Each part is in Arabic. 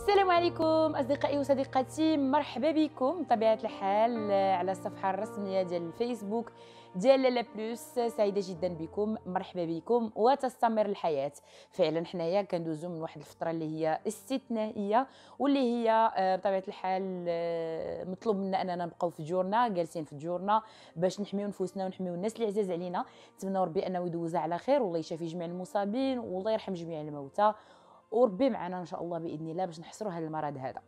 السلام عليكم أصدقائي وصديقاتي، مرحبا بكم بطبيعة الحال على الصفحة الرسمية ديال الفيسبوك ديال لالا بلوس. سعيدة جدا بكم، مرحبا بكم وتستمر الحياة. فعلا حنايا كندوزو من واحد الفترة اللي هي استثنائية، واللي هي بطبيعة الحال مطلوب منا أننا نبقاو في ديورنا، جالسين في ديورنا باش نحميو نفوسنا ونحميو الناس اللي عزاز علينا. نتمنى ربي أنه يدوزها على خير، والله يشافي جميع المصابين، والله يرحم جميع الموتى، وربي معنا ان شاء الله باذن الله باش نحصروا هذا المرض هذا.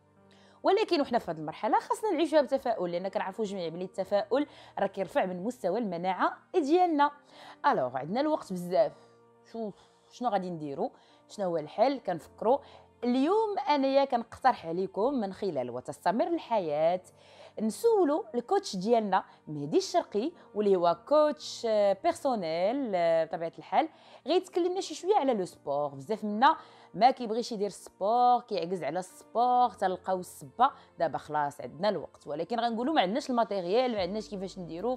ولكن وحنا في هذه المرحله خاصنا نعيشوها بتفاؤل، لان كنعرفوا جميع بلي التفاؤل راه كيرفع من مستوى المناعه ديالنا. الوغ عندنا الوقت بزاف، شوف شنو غادي نديروا، شنو هو الحل. كنفكروا اليوم انايا كنقترح عليكم من خلال وتستمر الحياه نسولوا الكوتش ديالنا مهدي الشرقي، واللي هو كوتش بيرسونيل بطبيعه الحال. غيتكلمنا شي شويه على لو سبور. بزاف منا ما كيبغيش يدير سبور، كيعجز على السبور، تلقاو السبه. دابا خلاص عندنا الوقت، ولكن غنقولوا ما عندناش الماتيريال، ما عندناش كيفاش نديروا.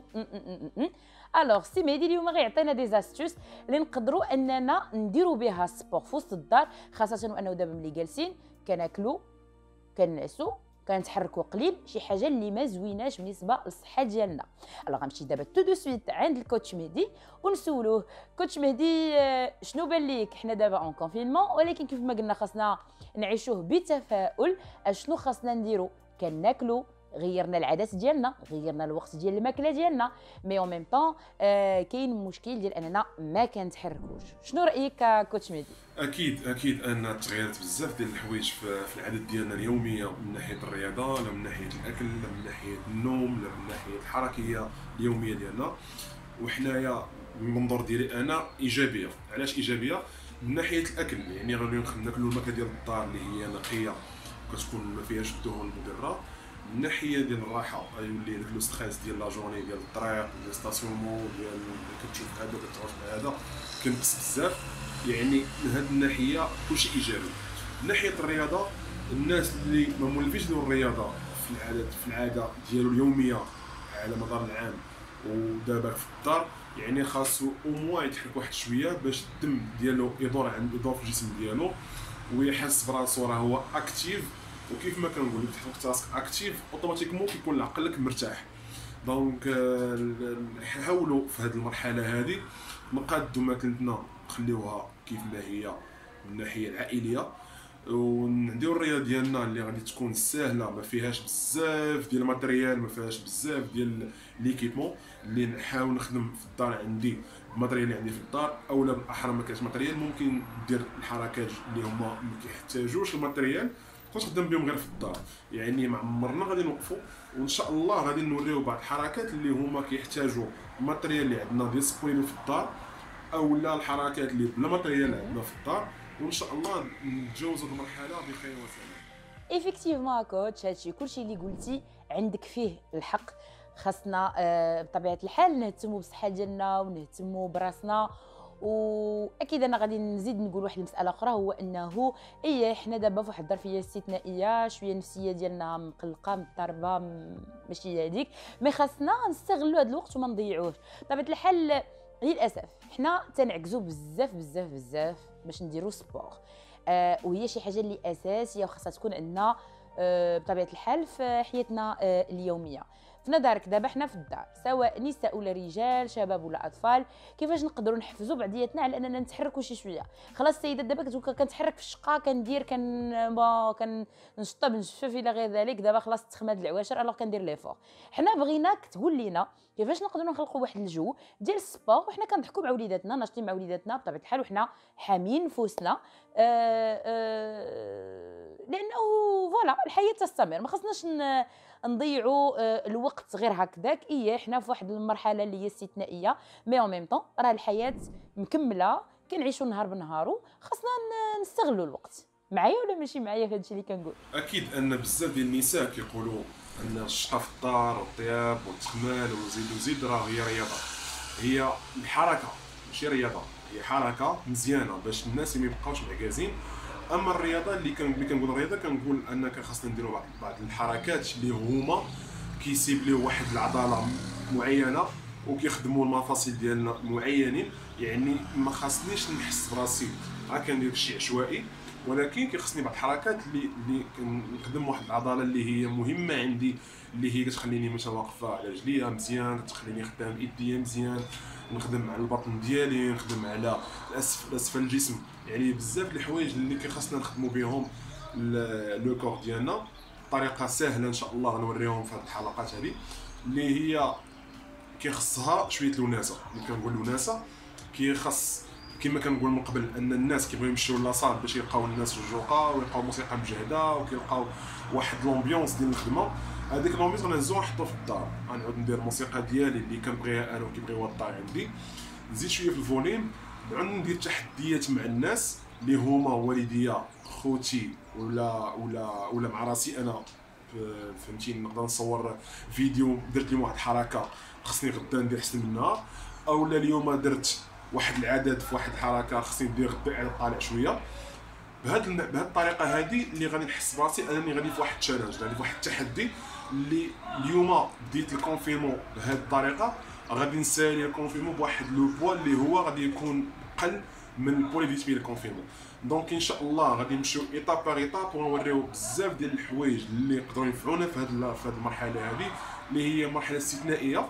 الوغ سي مهدي اليوم غيعطينا دي زاستوس اللي نقدروا اننا نديروا بها سبور في وسط الدار، خاصه وانه دابا ملي جالسين كناكلوا كنعسوا كنتحركوا قليل، شي حاجه اللي ما زويناش بالنسبه للصحه ديالنا. الا غنمشي دابا تو دو سويت عند الكوتش مهدي ونسولوه. كوتش مهدي، شنو بان ليك؟ حنا دابا اون كونفينمون، ولكن كيف ما قلنا خاصنا نعيشوه بتفاؤل. اشنو خاصنا نديرو؟ كناكلوا، غيرنا العادات ديالنا، غيرنا الوقت ديال الماكله ديالنا، مي اون ميم طون كاين مشكل ديال اننا ما كنتحركوش. شنو رايك كوتش مهدي؟ اكيد ان تغيرت بزاف ديال الحوايج في العادات ديالنا اليوميه، من ناحيه الرياضه، لا من ناحيه الاكل، لا من ناحيه النوم، لا من ناحيه الحركيه اليوميه ديالنا. وحنايا المنظور ديالي انا ايجابيه. علاش ايجابيه؟ من ناحيه الاكل، يعني غادي ناكلوا الماكله ديال الدار اللي هي نقيه كتكون ما فيهاش الدهون المضره. من ناحيه ديال الراحه غيولي داك لو ستريس ديال لا جورني ديال الطريق ديال ستاسيونمون ديال كتشوف هذا كتعرف مع هذا كنقص بزاف. يعني من هذه الناحيه كلشي ايجابي. من ناحيه الرياضه، الناس اللي ما مولفيش يديروا الرياضه في العاده ديالو اليوميه على مدار العام ودابا في الدار، يعني خاصو او موا يتحرك واحد شويه باش الدم ديالو يدور في الجسم ديالو ويحس براسو راه هو اكتيف. وكيف ما كنقول لك تحط راسك اكتيف اوتوماتيكمون كيكون عقلك مرتاح. دونك نحاولوا في هذه المرحله هذه نقادوا ماكلتنا نخليوها كيف ما هي من الناحيه العائليه، ونديروا الرياضه ديالنا اللي غادي تكون ساهله، ما فيهاش بزاف ديال الماتريال، ما فيهاش بزاف ديال ليكيبمون. اللي نحاول نخدم في الدار عندي الماتريال اللي عندي في الدار، اولا بالاحرى ما كاينش ماتريال ممكن ندير الحركات اللي هما ما كيحتاجوش الماتريال نخدم بهم غير في الدار. يعني ما عمرنا غادي نوقفوا، وان شاء الله غادي نوريو بعض الحركات اللي هما كيحتاجوا الماتريال اللي عندنا ديسبونيبل في الدار، او لا الحركات اللي بلا ماتريال عندنا في الدار، وان شاء الله نتجاوزوا المرحله بخير وسلام. ايفيكتيفمون كوتش، هادشي كلشي اللي قلتي عندك فيه الحق. خاصنا بطبيعه الحال نهتموا بالصحه ديالنا ونهتموا براسنا. واكيد انا غادي نزيد نقول واحد المساله اخرى، هو انه حنا دابا في واحد الظرفيه استثنائيه، شويه النفسيه ديالنا مقلقه مضطربه، ماشي هذيك، مي خاصنا نستغلوا هذا الوقت وما نضيعوهش. بطبيعه الحال للاسف حنا تنعكزوا بزاف بزاف بزاف باش نديروا سبور، وهي شي حاجه اللي اساسيه وخاصها تكون عندنا بطبيعه الحال في حياتنا اليوميه. في نظرك دابا حنا في الدار، سواء نساء ولا رجال، شباب ولا اطفال، كيفاش نقدروا نحفزوا بعضياتنا على اننا نتحركوا شي شويه؟ خلاص السيدات دابا كتقول كنتحرك في الشقه، كندير كنشطب نجفف الى غير ذلك، دابا خلاص تخماد العواشر الوغ كندير ليفور. حنا بغيناك تقول لينا كيفاش نقدروا نخلقوا واحد الجو ديال السبور وحنا كنضحكوا مع وليداتنا، ناشطين مع وليداتنا بطبيعه الحال، وحنا حامين نفوسنا. لانه فوالا الحياه تستمر، ما خصناش نضيعوا الوقت غير هكذاك. حنا في واحد المرحله اللي هي استثنائيه، مي اون ميم طون راه الحياه مكمله، كنعيشوا نهار بنهارو، خصنا نستغلوا الوقت. معايا ولا ماشي معايا في هادشي اللي كنقول؟ اكيد ان بزاف ديال النساء كيقولوا ان الشقه في الدار والطياب والتخمال وزيد راه هي رياضه. هي الحركه ماشي رياضه، هي حركه مزيانه باش الناس ما يبقاوش معكازين. اما الرياضه اللي كنقول الرياضه كنقول انك خاصنا نديروا بعض الحركات اللي هما كيسيبليو واحد العضله معينه وكيخدموا المفاصل ديالنا معينين. يعني ما خاصنيش نحس براسي كندير شي عشوائي، ولكن كيخصني بعض الحركات اللي كنخدم واحد العضله اللي هي مهمه عندي، اللي هي كتخليني متواقفه على رجليا مزيان، كتخليني خدام بايديا مزيان، نخدم على البطن ديالي، نخدم على اسفل الجسم. يعني بزاف د الحوايج اللي كيخصنا نخدموا بهم لو كور ديالنا بطريقه سهله ان شاء الله غنوريهم في هذه الحلقات هذه، اللي هي كيخصها شويه الوناسه. اللي كنقول الوناسه كيخص كما كنقول من قبل ان الناس كيبغيو يمشيو لاصال باش يلقاو الناس رجوقه ويلقاو موسيقى مجهده وكيلقاو واحد لومبيونس ديال الخدمه. هذيك لومبيونس غنهزو نحطو في الدار، غنعاود ندير الموسيقى ديالي اللي كنبغيها انا وكيبغيوها الدار عندي، نزيد شويه في الفوليم، نعاود ندير تحديات مع الناس اللي هما والديا خوتي ولا مع راسي انا. فهمتيني؟ نقدر نصور فيديو درت لي واحد الحركه خصني غدا ندير احسن منها، اولا اليوم درت واحد العدد في واحد الحركه خصني ندير غدا على طالع شويه. بهذه الطريقه هذه اللي غادي نحس براسي انني غادي في واحد التشالنج، غادي في واحد التحدي. اللي اليوم بديت الكونفينمون بهذه الطريقه، غادي نسالي الكونفينمون بواحد لو بوا اللي هو غادي يكون اقل من البولي فيتمي الكونفينمون. دونك ان شاء الله غادي نمشيو ايطاب باغ ايطاب ونوريو بزاف ديال الحوايج اللي يقدروا ينفعونا في هذه المرحله هذه اللي هي مرحله استثنائيه،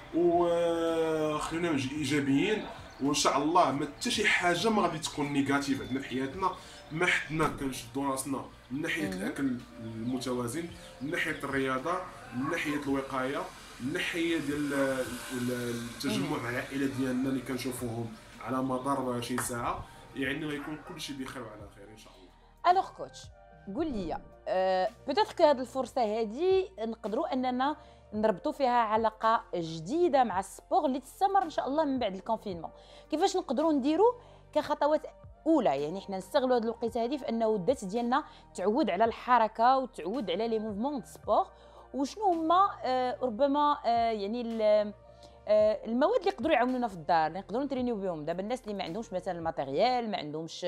وخلينا نجي ايجابيين. وان شاء الله ما حتى شي حاجه ما غادي تكون نيجاتيف عندنا في حياتنا. ما حدنا كنشدوا راسنا من ناحيه الاكل المتوازن، من ناحيه الرياضه، من ناحيه الوقايه، من ناحيه ديال التجمع مع العائله ديالنا اللي كنشوفوهم على مدار 24 ساعه. يعني غيكون كل شيء بخير وعلى خير ان شاء الله. الوغ كوتش قول لي بوتيتر كو هذه الفرصه هذه نقدروا اننا نربطوا فيها علاقه جديده مع السبور اللي تستمر ان شاء الله من بعد الكونفينمون. كيفاش نقدروا نديروا كخطوات اولى؟ يعني حنا نستغلوا هذه الوقيته هذه في انه الذات ديالنا تعود على الحركه وتعود على لي موفمون د سبور، وشنو هما ربما يعني المواد اللي يقدروا يعاونونا في الدار اللي نقدروا نترينيو بهم. دابا الناس اللي ما عندهمش مثلا الماتيريال، ما عندهمش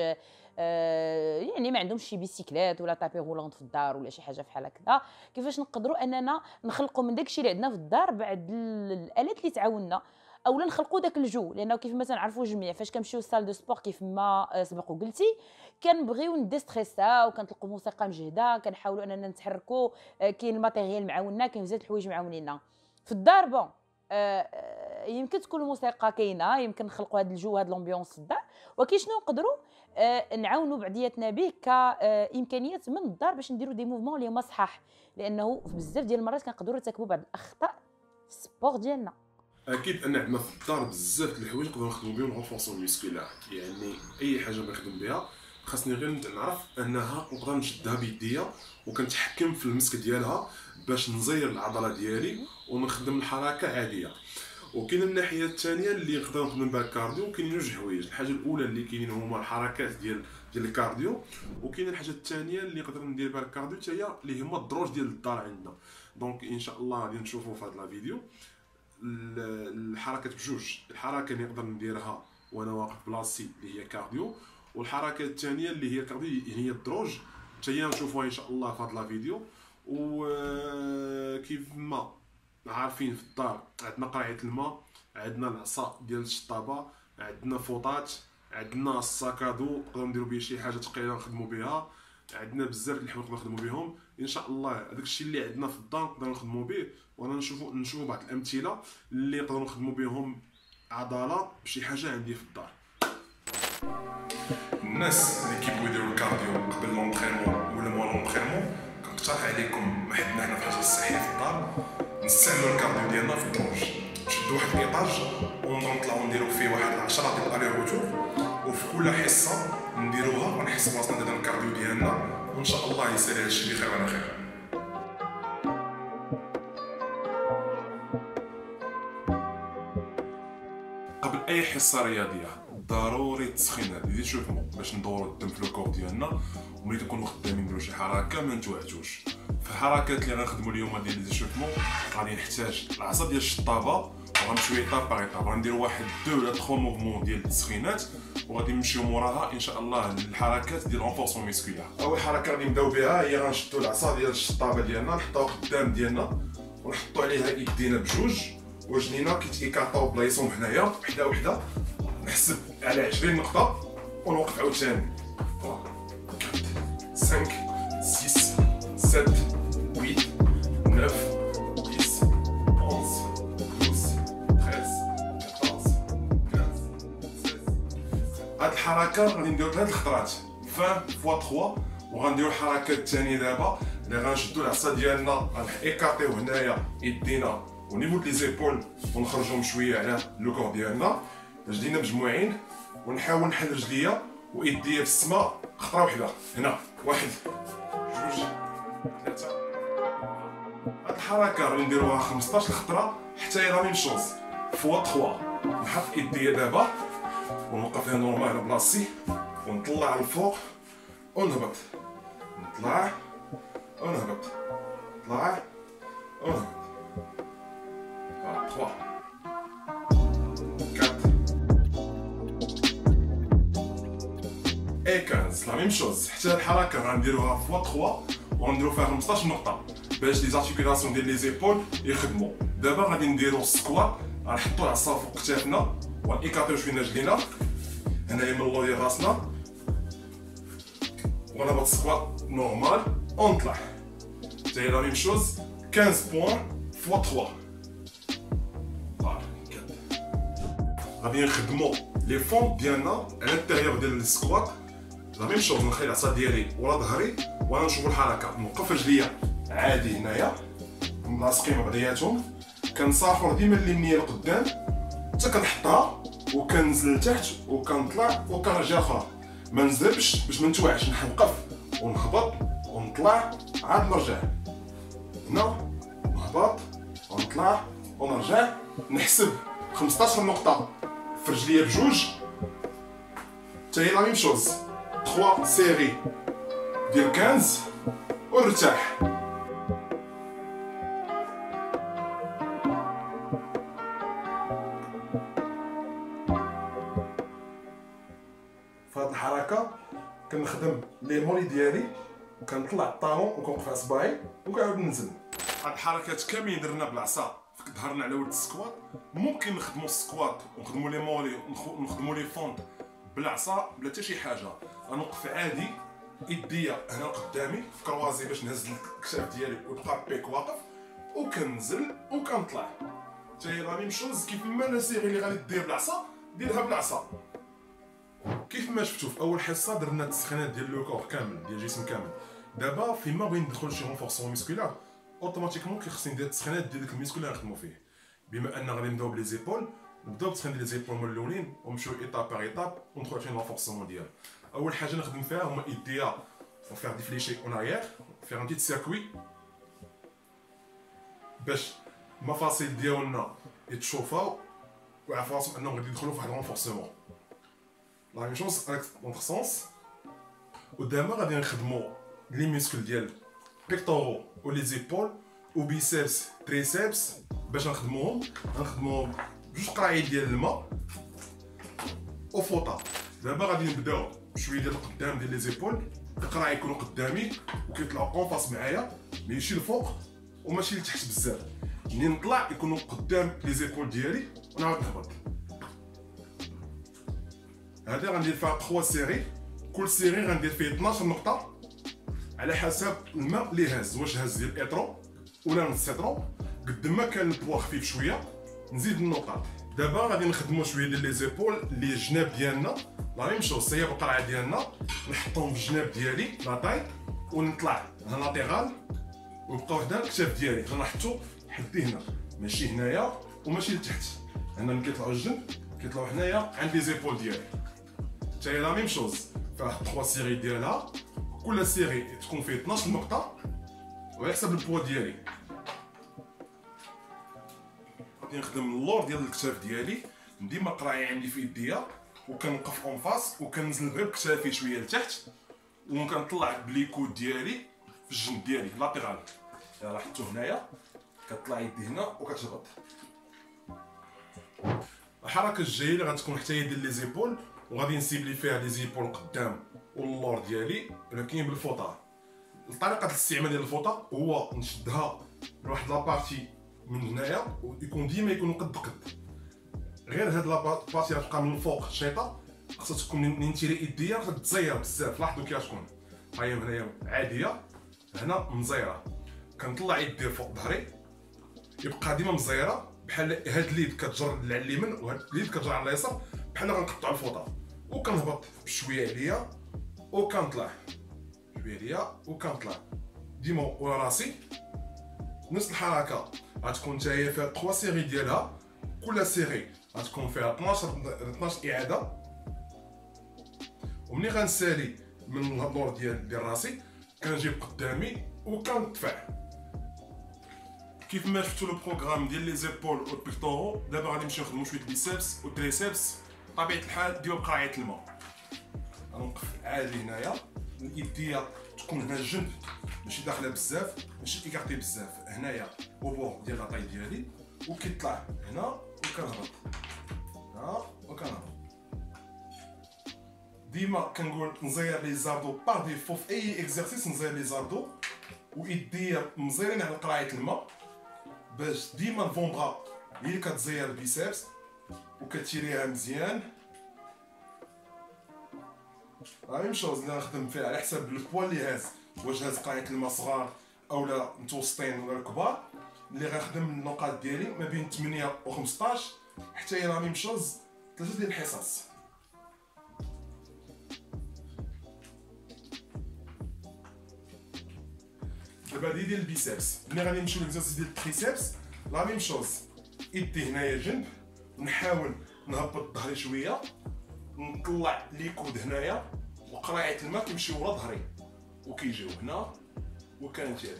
يعني ما عندهمش شي بيسيكلات ولا طابي غولونط في الدار ولا شي حاجه بحال هكذا، كيفاش نقدروا اننا نخلقوا من داكشي اللي عندنا في الدار بعد الالات اللي تعاوننا، اولا نخلقوا داك الجو؟ لانه كيف ما تنعرفوا جميع فاش كنمشيو للسال دو سبور كيف ما سبق وقلتي كنبغيو نديستريسا وكنطلقوا موسيقى مجهده، كنحاولوا اننا نتحركوا، كاين الماتيريال معاوننا، كاين بزاف الحوايج معاونينا في الدار. بون يمكن تكون الموسيقى كاينه، يمكن نخلقوا هذا الجو هذا الامبيونس في الدار، ولكن شنو نقدروا نعاونوا بعضياتنا به كامكانيات من الدار باش نديروا دي موفمون اللي هما صحاح؟ لانه بزاف ديال المرات كنقدروا نرتكبوا بعض الاخطاء في السبور ديالنا. اكيد ان عندنا في الدار بزاف د الحوايج نقدروا نخدموا بهم الرونفورسمون ميسكولار. يعني اي حاجه بنخدم بها خاصني غير نعرف انها نقدر نشدها بيديا وكنتحكم في المسك ديالها باش نزير العضله ديالي ونخدم الحركه عاديه. وكاين الناحيه الثانيه اللي نقدر نخدم بها الكارديو. كاينين جوج حوايج، الحاجه الاولى اللي كاينين هما الحركات ديال الكارديو، وكاين الحاجه الثانيه اللي نقدر ندير بها الكارديو حتى هي اللي هما الدروج ديال الدار عندنا. دونك ان شاء الله غادي نشوفوا في هذا الفيديو الحركات بجوج. الحركه اللي نقدر نديرها وانا واقف بلاصتي اللي هي كارديو، والحركه الثانيه اللي هي كارديو هي الدروج حتى هي نشوفوها ان شاء الله في هذا الفيديو. وكيف ما عارفين في الدار عندنا قرعه الماء، عندنا العصا ديال الشطابه، عندنا فوطات، عندنا الساكادو نقدروا نديروا به شي حاجه ثقيله نخدموا بها، عندنا بزاف د الحوايج نقدروا نخدموا بهم ان شاء الله. هذاك الشيء اللي عندنا في الدار نقدروا نخدموا به، وانا نشوفوا بعض الامثله اللي نقدروا نخدموا بهم عضله بشي حاجه عندي في الدار. الناس اللي كيبغيو يديروا الكارديو قبل لونطرينمون ولا موا لونطرينمون كنقترح عليكم ما حدنا حنا في الحاجه الصحيه في الدار نستعملوا الكارديو ديالنا في الدروج. نشدوا واحد الايطاج ونطلعوا نديروا فيه واحد 10 ديال الالي روتور، وفي كل حصه نديروها ونحس براسنا درنا الكارديو ديالنا، وان شاء الله يسالي هادشي بخير وعلى خير. قبل اي حصه رياضيه ضروري التسخين هذا ديال شوفوا باش ندوروا الدم في الكور ديالنا، وملي كنكونوا خدامين نديروا شي حركه ما نتوعدوش. في الحركات اللي غنخدموا اليوم ديال ليزيشوفمون غادي نحتاج العصا ديال الشطابه، وغنمشيو ايطاب باغ ايطاب، غنديروا واحد 2 ولا 3 موفمون ديال التسخينات، وغادي نمشيو موراها ان شاء الله للحركات ديال رونفورسمون ميسكولار. اول حركه غادي نبداو بها هي غنشدوا العصا ديال الشطابه ديالنا نحطوها قدام ديالنا ونحطوا عليها ايدينا بجوج، وجنينا كيتيكاطاو بلايصهم هنايا وحده وحده، نحسب على 20 نقطه ونوقف عاوتاني. 5 6 7 8 9 10 11 12 13 14 15 16. هاد الحركه غادي نديرو 3 الخطرات 20 فوا 3 وغنديرو الحركه الثانيه دابا اللي غنشدو العصا ديالنا غنيكاطيو هنايا يدينا ونيفو لي زيبول ونخرجوهم شويه على لو كور ديالنا رجلينا مجموعين ونحاول نحل رجليا ويديا في السماء خطره وحده هنا 1 2 3. هاد الحركه غادي نديروها 15 خطره حتى هي لا ميم شوز فوا 3. نحط يديا دابا ونوقف هنا نورمال على بلاصتي ونطلع الفوق ونهبط نطلع ونهبط نطلع ونهبط 3 4 15 لا ميم شوز. حتى هاد الحركه غنديروها فوا 3 وغنديرو فيها 15 نقطه باش لي زارتيكولاسيون ديال لي زيبول يخدموا. دابا غادي نديرو السكوات غنحطو العصا فوق كتافنا ونيكاطيو شويه رجلينا هنايا من اللور ديال راسنا ونهبط السكوات نورمال ونطلع حتى هي لا ميم شوز 15 بوان فوا 3. غادي نخدمو لي فون ديالنا على التغيير ديال السكوات لا ميم شوز. نخلي العصا ديالي ورا ظهري وانا نشوف الحركه نوقف رجليا عادي هنايا ملاصقين مع بعضياتهم كنسافر ديما اليمنيه لقدام حتى كنحطها وكنزل لتحت وكنطلع وكنرجع اخرى ما نزربش باش ما نتوعش نوقف ونهبط ونطلع عاد نرجع هنا نهبط ونطلع ونرجع نحسب 15 نقطه في رجليا بجوج حتى هي لا ميم شوز 3 سيري ديال 15 ونرتاح. فهاد الحركه كنخدم لي مولي ديالي وكنطلع الطالون وكنوقف على صباعي وكنعاود ننزل. هاد الحركات كاملين درنا بالعصا ظهرنا على ود السكوات. ممكن نخدمو السكوات ونخدمو لي مولي ونخدمو لي فونت بالعصا بلا حتى شي حاجه. غنوقف عادي يديا هنا قدامي في كروازي باش نهز الكتاف ديالي ويبقى بيك واقف وكنزل وكنطلع حتى هي لا ميم شوز. كيف ما لا سيري اللي غادي دير بالعصا ديرها بالعصا. كيف ما شفتوا في اول حصه درنا التسخينات ديال لو كور كامل ديال الجسم كامل. دابا فيما بغيت ندخل شي رونفورسمون مسكولار اوتوماتيكمون كيخصني ندير التسخينات ديال ديك الميسكول اللي غنخدمو فيه. بما ان غادي نبداو بلي زيبول نبداو بالتسخين ديال لي زيبول من الاولين ونمشيو ايطاب باغ ايطاب وندخلو عشان رونفورسمون ديال. اول حاجه نخدم فيها هما ايديا وفير ديفليشي اون اريير فير ان بتيت سيركوي باش المفاصل ديالنا يتشوفاو ويعرفوا راسهم انهم غادي يدخلوا في واحد رونفورسمون. لا ميم شوز اونتر سونس. ودابا غادي نخدمو لي ميسكل ديال بيكتورو و لي زيبول و بيسيبس تريسيبس باش نخدموهم بجوج قرايات ديال الماء وفوطه. دابا غادي نبداو بشويه ديال القدام ديال لي زيبول. القرايه يكونوا قدامي وكيطلعوا اونفاس معايا ماشي الفوق وماشي لتحت بزاف. ملي نطلع يكونوا قدام لي زيبول ديالي ونعاود نهبط. هذا غندير فيها 3 سيري. كل سيري غندير فيه 12 نقطه على حسب الماء اللي هاز، واش هاز ديال الاترو ولا نص اترو. قد ما كان البوا خفيف شويه نزيد النقاط. دابا غادي نخدموا شويه ديال لي زيبول اللي الجناب ديالنا لا ميم شوز. هي بالقرعه ديالنا نحطهم في الجناب ديالي لا طاي ونطلع هنا لاتيرال ويبقاو هنا الكتاف ديالي غنحطو حدي هنا ماشي هنايا وماشي لتحت. هنا ملي كيطلعوا الجنب كيطلعوا هنايا عند لي زيبول ديالي. حتى هي لا ميم شوز فيها 3 سيري ديالها. كل سيري تكون فيه 12 نقطه وعلى حسب البوا ديالي. غادي نخدم اللور ديال الكتاف ديالي ديما قرايه عندي في يديا وكنوقف اون فاس وكنزل غير بكتافي شويه لتحت وكنطلع بليكود ديالي في الجنب ديالي لاتيرال. يلاه حطو هنايا كطلع يدي هنا وكتهبط. الحركه الجايه اللي غتكون حتى هي ديال لي زيبول وغادي نسيبلي فيها لي زيبول قدام واللور ديالي ولكن بالفوطه. طريقه الاستعمال ديال الفوطه هو نشدها لواحد لابارتي من هنايا ويكون ديما يكونوا قد غير هاد لابارتي غتبقى من الفوق شيطه خاصها تكون منين نتيري يديا خاصها تزير بزاف. لاحظوا كي غتكون هاهي هنايا عاديه، هنا مزيره. كنطلع يدي فوق ظهري، يبقى ديما مزيره بحال هاد اليد كتجر على اليمين وهاد اليد كتجر على اليسار، بحال غنقطع الفوطه. وكنهبط بشويه عليا وكنطلع شويه عليا وكنطلع ديما ورا راسي. نفس الحركه غتكون حتى هي فيها 3 سيري ديالها، كل سيري غتكون فيها 12 اعاده. ومني غنسالي من اللور ديال راسي كنجيب قدامي وكنطفع. كيف ما شفتوا لو بروغرام ديال لي زيبول و البيكتورو، دابا غادي نمشيو نخدمو شويه البيسبس و التريسبس. بطبيعه الحال ديروا بقرايه الماء. غنوقف عادي هنايا، اليديه تكون هنا الجنب ماشي داخله بزاف، ماشي ايكارتي بزاف. هنايا وبور ديال لاطاي ديالي، وكيطلع هنا وكنهبط هنا وكنهبط. ديما كنقول نزير لي زاردو باغ ديفو في اي اكزرسيس، نزير لي زاردو ويديا مزيرين على قرايه الماء، باش ديما الفومبرا هي اللي كتزير البيسبس وكتيريها مزيان. ميم شوز اللي غنخدم فيها على حساب البوا اللي هاز، واش هاز قرايه الماء صغار اولا متوسطين ولا كبار. اللي غنخدم النقاط ديالي ما بين 8 و 15 حتى هي ميم شوز 3 ديال الحصص. دابا هادي ديال البيسبس. ملي غادي نمشيو ليكزارسيس ديال التريسبس لا ميم شوز، يدي هنايا جنب، نحاول نهبط ظهري شويه، نطلع ليكود هنايا، وقرايه الماء كيمشي ورا ظهري وكيجيو هنا وكنجري.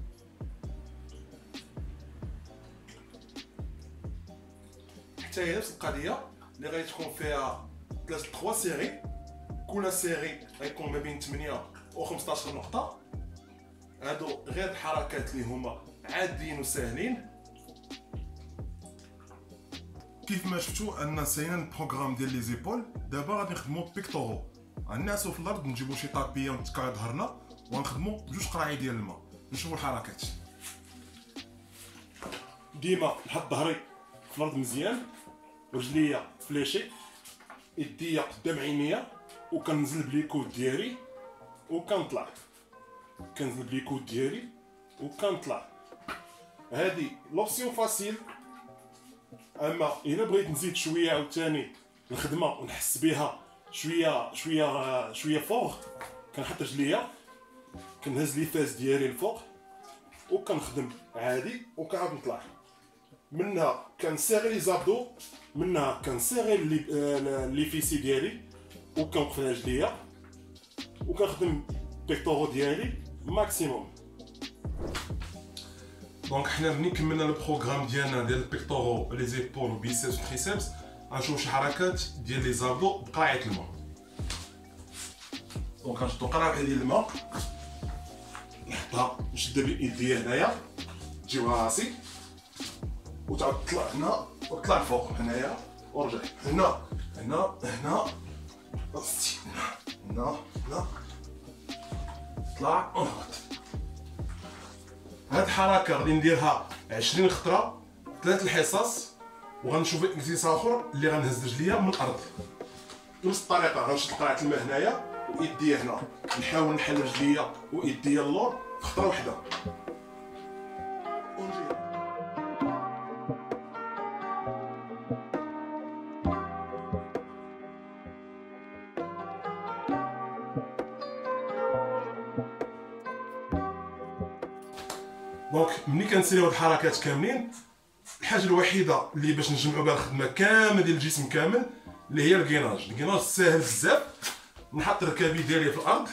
حتى هي نفس القضيه اللي غادي تكون فيها 3 سيري، كل سيري غيكون ما بين 8 و 15 نقطه. هادو غير الحركات اللي هما عاديين وساهلين. كيف ما شفتوا ان ساينا البروغرام ديال لي زيبول. دابا غادي نخدمو بيكتورو، غنعسو في الارض، نجيبو شي طابيه ونتكا ظهرنا ونخدمو بجوج قراعي ديال الماء. نشوفو الحركات. ديما نحط ظهري في الارض مزيان، رجليا فلاشي، يديا قدام عينيا، وكنزل بليكود ديالي وكنطلع، كنزل بليكود ديالي وكنطلع. هادي لوبسيون فاسيل. اما الا بغيت نزيد شويه عاوتاني الخدمه ونحس بها شويه فوق، كنحط رجليا، كنهز لي فاس ديالي الفوق وكنخدم عادي وكنعاود نطلع. منها كنسيغي لي زابدو، منها كنسيغي لي فيسي ديالي وكنوقف على رجليا وكنخدم بيكتورو ديالي ماكسيموم. دونك حنا ملي كملنا البروغرام ديالنا ديال البيكتورو لي زيبول و بيسبس و تريسبس، غنشوفو شي حركات ديال لي زابدو بقرايه الماء. دونك غنشدو قراعه ديال الماء، نحطها نشدها بيديا هنايا، تجي ورا راسي وتعاود تطلع هنا وتطلع الفوق هنايا ورجع هنا هنا هنا هنا هنا طلع ونهبط. هاد الحركه غادي نديرها 20 خطره 3 الحصص، وغنشوف اكزرسيس اخر اللي غنهز رجليا من الارض بنفس الطريقه. غنشد قراعه الماء هنايا ويديا هنا، نحاول نحل رجليا ويديا اللور في خطره واحده ونجي. دونك ملي كنساليو هاد الحركات كاملين، الحاجه الوحيده اللي باش نجمعوا بها الخدمه كامله ديال الجسم كامل اللي هي الكيناج. الكيناج ساهل بزاف. نحط ركابي ديالي في الارض،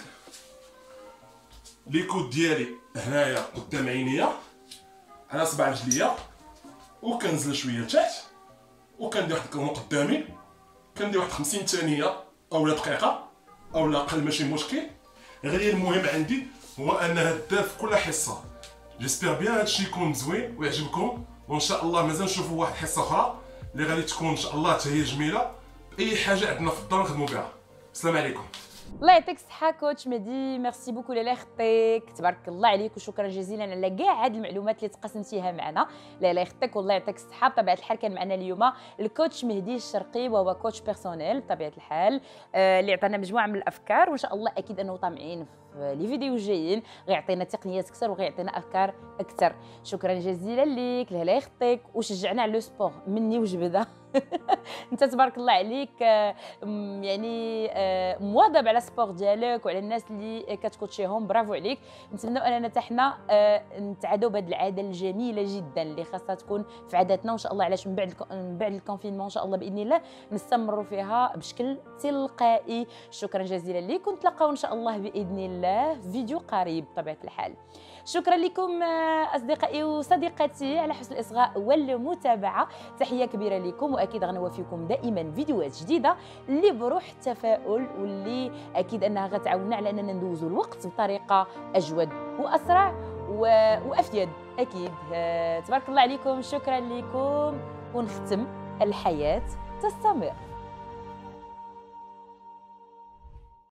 ليكود ديالي هنايا قدام عينيا على صبع رجليا، وكنزل شويه لتحت وكندير واحد الكلمه قدامي، كندير واحد 50 ثانيه اولا دقيقه اولا اقل ماشي مشكل. غير المهم عندي هو انها دار في كل حصه. جيسبيغ بيان هادشي يكون زوين ويعجبكم، وان شاء الله مازال نشوفوا واحد الحصه اخرى اللي غادي تكون ان شاء الله حتى هي جميله باي حاجه عندنا في الدار نخدموا بها. السلام عليكم. الله يعطيك الصحة كوتش مهدي، ميرسي بوكو لاله يخطيك، تبارك الله عليك وشكرا جزيلا على كاع هاد المعلومات اللي تقاسمتيها معنا. لاله يخطيك والله يعطيك الصحة. بطبيعة الحال كان معنا اليوم الكوتش مهدي الشرقي وهو كوتش بيرسونيل بطبيعة الحال، اللي عطانا مجموعة من الأفكار، وإن شاء الله أكيد أنه طامعين في لي فيديو جايين غيعطينا تقنيات أكثر وغيعطينا أفكار أكثر. شكرا جزيلا ليك لاله يخطيك، وشجعنا على لو سبور مني وجبده. انت تبارك الله عليك يعني مواظب على السبور ديالك وعلى الناس اللي كتكوتشيهم، برافو عليك. نتمنوا اننا حتى حنا نتعادوا بهذه العاده الجميله جدا اللي خاصها تكون في عاداتنا، وان شاء الله علاش من بعد الكونفينمون ان شاء الله باذن الله نستمروا فيها بشكل تلقائي. شكرا جزيلا لكم، نتلاقاو ان شاء الله باذن الله في فيديو قريب بطبيعه الحال. شكرا لكم اصدقائي وصديقاتي على حسن الاصغاء والمتابعه، تحيه كبيره لكم، واكيد غنوافيكم دائما فيديوهات جديده اللي بروح التفاؤل واللي اكيد انها غتعاوننا على اننا ندوزوا الوقت بطريقه اجود واسرع وافيد اكيد. تبارك الله عليكم، شكرا لكم، ونختم الحياه تستمر.